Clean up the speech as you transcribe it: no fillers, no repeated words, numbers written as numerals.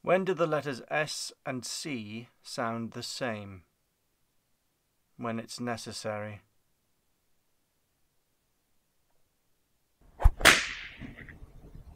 When do the letters S and C sound the same? When it's necessary.